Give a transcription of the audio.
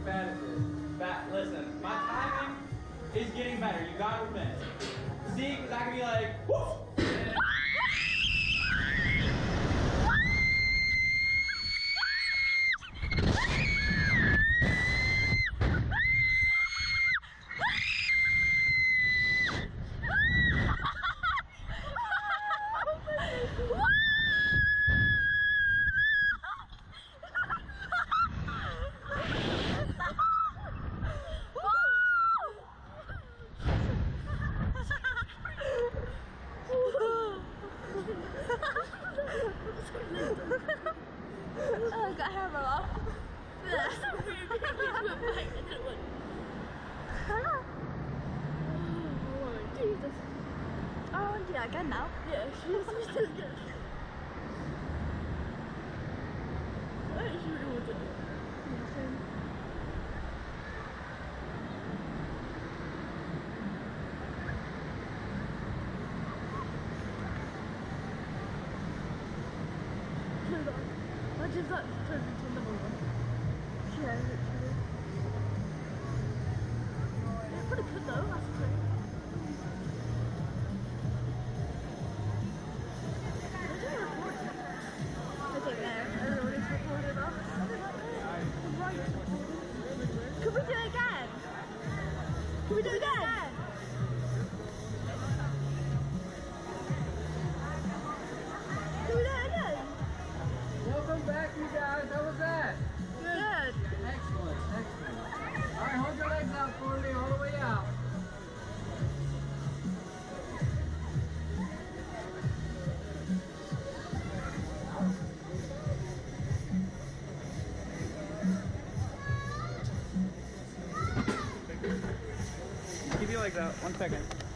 bad at this. Listen, my timing is getting better. You gotta admit. See, because I can be like, woof! Oh, I got hair roll off. Oh, Jesus. Oh, I want to do that again now. Yeah, she's still good. I actually want to do it. Imagine if that turned into another one. Yeah, literally. Yeah, pretty good though, that's great. I don't know. I don't know what it's recorded on. Could we do it again? Can we do it again? Can we do it again? Welcome back, you guys. How was that? Good. Excellent, excellent. All right, hold your legs out for me all the way out. Keep your legs out. 1 second.